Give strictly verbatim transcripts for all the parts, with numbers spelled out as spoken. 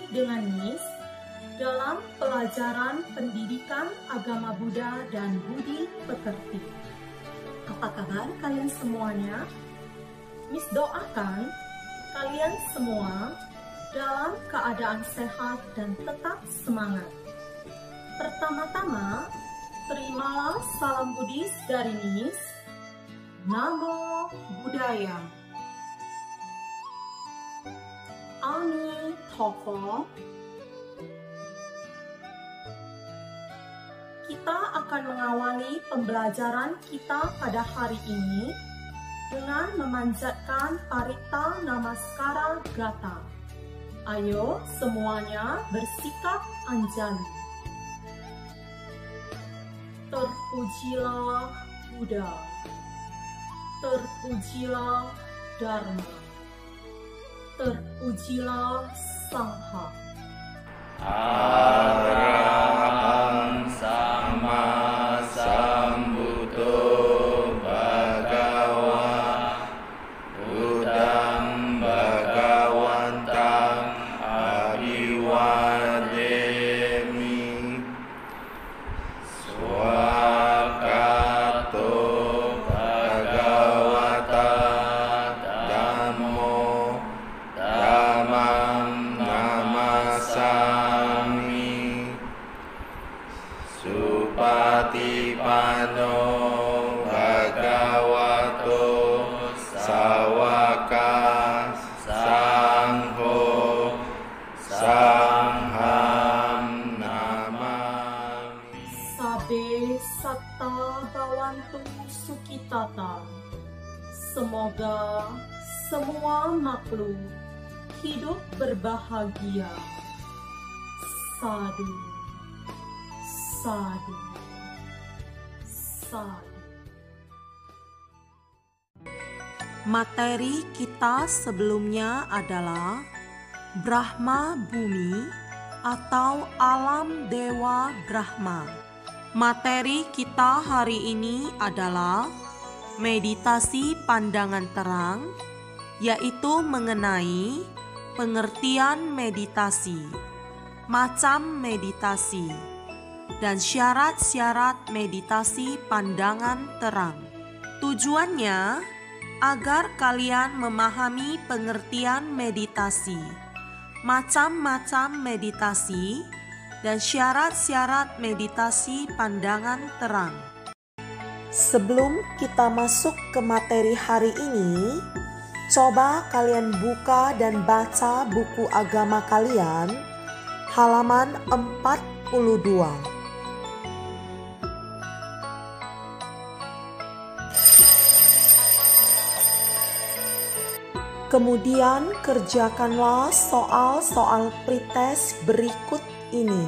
dengan Miss dalam pelajaran pendidikan agama Buddha dan budi pekerti. Apa kabar kalian semuanya? Miss doakan kalian semua dalam keadaan sehat dan tetap semangat. Pertama-tama, terimalah salam Buddhis dari Miss. Namo Buddhaya. Ami Toko. Kita akan mengawali pembelajaran kita pada hari ini dengan memanjatkan Parita Namaskara Gata. Ayo semuanya bersikap anjali. Terpujilah Buddha, terpujilah Dharma, terpujilah Sangha. Arahang Sama Sambuddho Bhagava Buddhang Bhagawantang Abhiwademi Swakato Bhagavata Dhammo Dhammam Namasami Supatipano Bhagavato Sawaka Sangho Sangham Namami. Sabe Satta Bhavantu Sukhitata. Semoga semua makhluk hidup berbahagia. Sadu, sadu, sadu. Materi kita sebelumnya adalah Brahma Bumi atau alam Dewa Brahma. Materi kita hari ini adalah meditasi pandangan terang, yaitu mengenai pengertian meditasi, macam meditasi, dan syarat-syarat meditasi pandangan terang. Tujuannya agar kalian memahami pengertian meditasi, macam-macam meditasi, dan syarat-syarat meditasi pandangan terang. Sebelum kita masuk ke materi hari ini, coba kalian buka dan baca buku agama kalian, halaman empat puluh dua. Kemudian kerjakanlah soal-soal pretest berikut ini.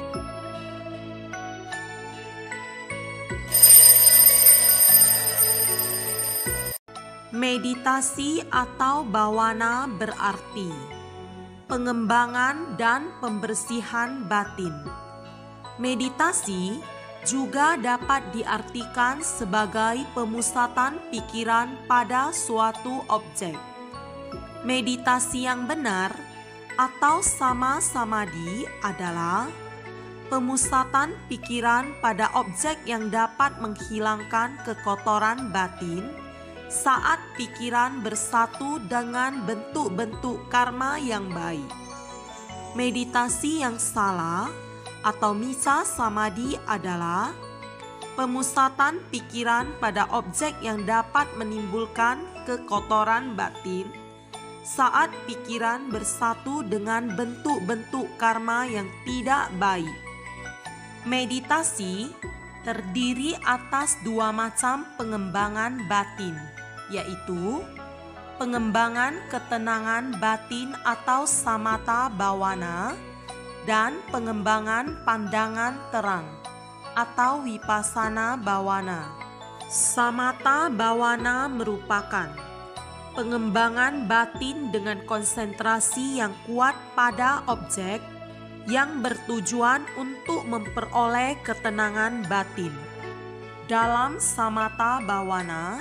Meditasi atau bawana berarti pengembangan dan pembersihan batin. Meditasi juga dapat diartikan sebagai pemusatan pikiran pada suatu objek. Meditasi yang benar atau sama samadhi adalah pemusatan pikiran pada objek yang dapat menghilangkan kekotoran batin saat pikiran bersatu dengan bentuk-bentuk karma yang baik. Meditasi yang salah atau misa samadhi adalah pemusatan pikiran pada objek yang dapat menimbulkan kekotoran batin saat pikiran bersatu dengan bentuk-bentuk karma yang tidak baik. Meditasi terdiri atas dua macam pengembangan batin, yaitu pengembangan ketenangan batin atau samatha bawana dan pengembangan pandangan terang atau vipassana bawana. Samatha bawana merupakan pengembangan batin dengan konsentrasi yang kuat pada objek yang bertujuan untuk memperoleh ketenangan batin. Dalam samatha bawana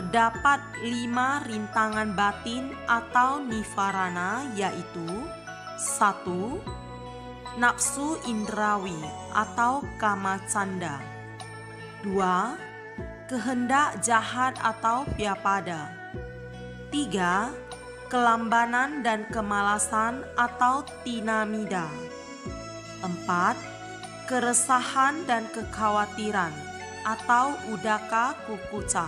terdapat lima rintangan batin atau nivarana, yaitu Satu, nafsu indrawi atau kama canda. Dua, kehendak jahat atau vyapada. Tiga, kelambanan dan kemalasan atau tinamida. Empat, keresahan dan kekhawatiran atau udaka kukuca.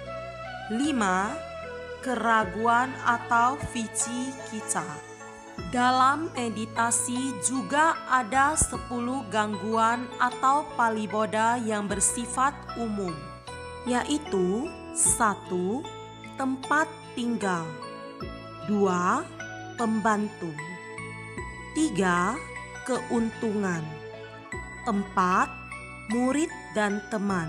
Lima, keraguan atau vicikicca. Dalam meditasi juga ada sepuluh gangguan atau paliboda yang bersifat umum, yaitu satu, tempat tinggal. Dua, pembantu. Tiga, keuntungan. Empat, murid dan teman.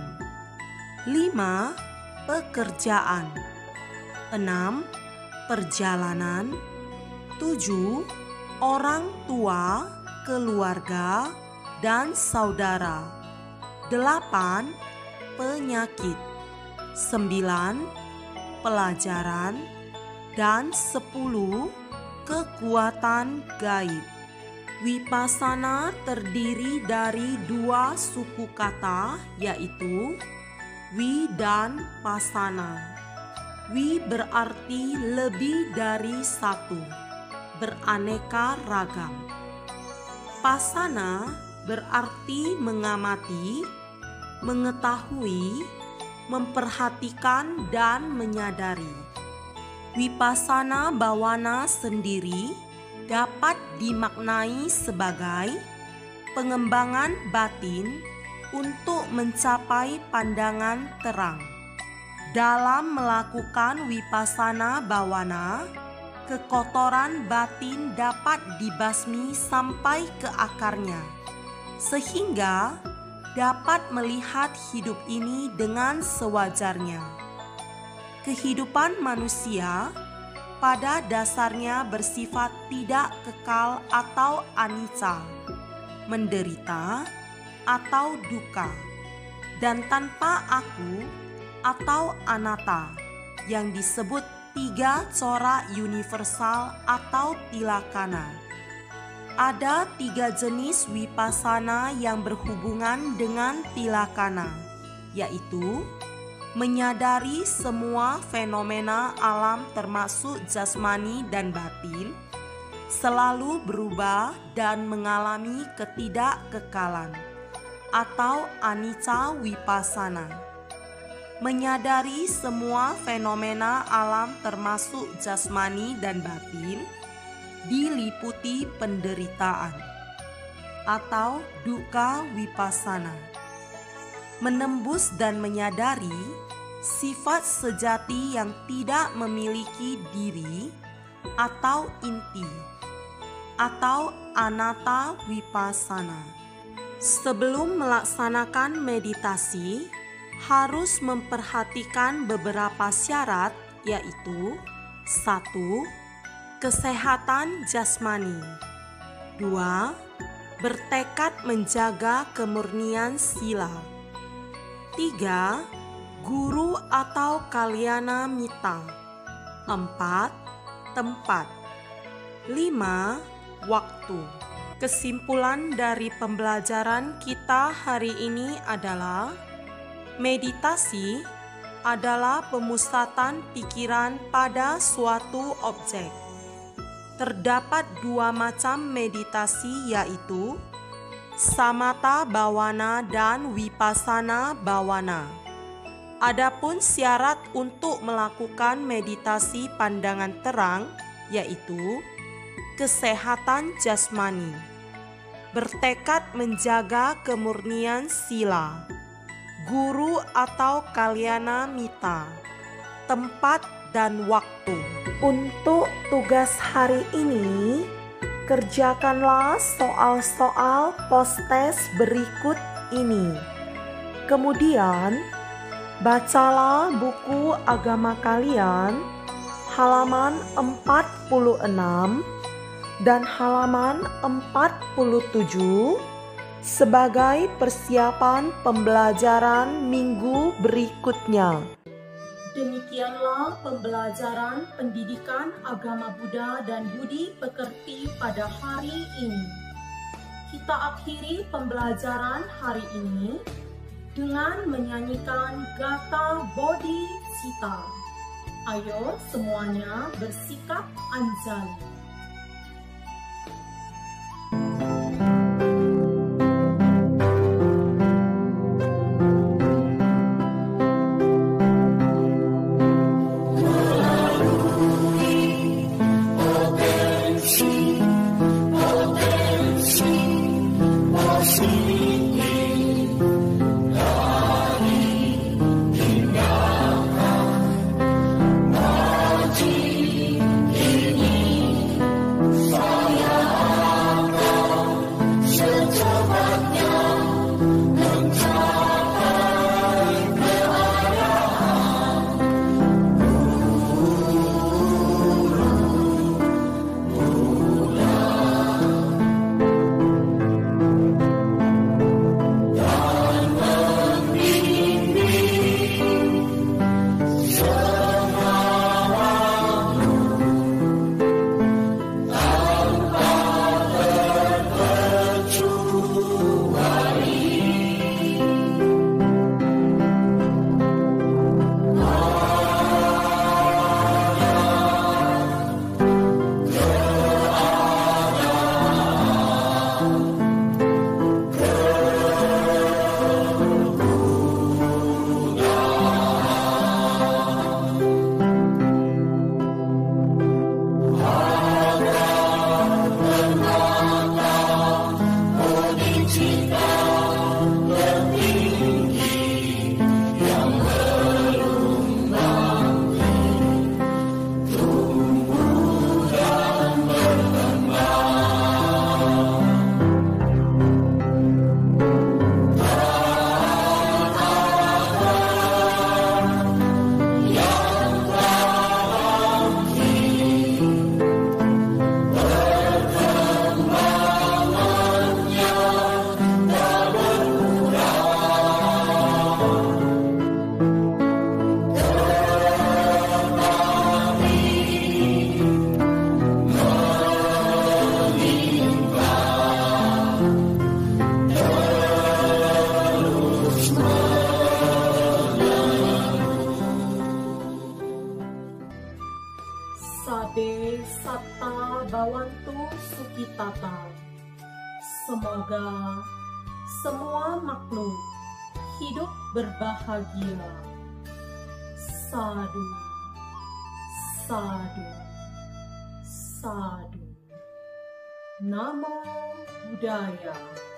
Lima, pekerjaan. Enam, perjalanan. Tujuh, orang tua, keluarga, dan saudara. Delapan, penyakit. Sembilan, pelajaran. Dan sepuluh, kekuatan gaib. Vipassana terdiri dari dua suku kata, yaitu wi dan pasana. Wi berarti lebih dari satu, beraneka ragam. Pasana berarti mengamati, mengetahui, memperhatikan, dan menyadari. Vipassana Bhawana sendiri dapat dimaknai sebagai pengembangan batin untuk mencapai pandangan terang. Dalam melakukan Vipassana Bhawana, kekotoran batin dapat dibasmi sampai ke akarnya, sehingga dapat melihat hidup ini dengan sewajarnya. Kehidupan manusia pada dasarnya bersifat tidak kekal atau anicca, menderita atau duka, dan tanpa aku atau anatta yang disebut tiga corak universal atau tilakana. Ada tiga jenis vipassana yang berhubungan dengan tilakana, yaitu menyadari semua fenomena alam termasuk jasmani dan batin selalu berubah dan mengalami ketidakkekalan atau anicca vipassana. Menyadari semua fenomena alam termasuk jasmani dan batin diliputi penderitaan atau dukkha vipassana. Menembus dan menyadari sifat sejati yang tidak memiliki diri atau inti atau anatta vipassana. Sebelum melaksanakan meditasi, harus memperhatikan beberapa syarat, yaitu satu, kesehatan jasmani. Dua, bertekad menjaga kemurnian sila. Tiga, guru atau kalyana mita. Empat, tempat. Lima, waktu. Kesimpulan dari pembelajaran kita hari ini adalah meditasi adalah pemusatan pikiran pada suatu objek. Terdapat dua macam meditasi, yaitu samatha bhawana dan vipassana bhawana. Adapun syarat untuk melakukan meditasi pandangan terang, yaitu kesehatan jasmani, bertekad menjaga kemurnian sila, guru atau kalyana mita, tempat dan waktu. Untuk tugas hari ini, kerjakanlah soal-soal post-test berikut ini. Kemudian, bacalah buku agama kalian halaman empat puluh enam dan halaman empat puluh tujuh sebagai persiapan pembelajaran minggu berikutnya. Demikianlah pembelajaran pendidikan agama Buddha dan Budi Pekerti pada hari ini. Kita akhiri pembelajaran hari ini dengan menyanyikan Gatha Bodhicitta. Ayo semuanya bersikap anjali. Sabe Satta Bhavantu Sukhitata. Semoga semua makhluk hidup berbahagia. Sadu, sadu, sadu. Namo Buddhaya.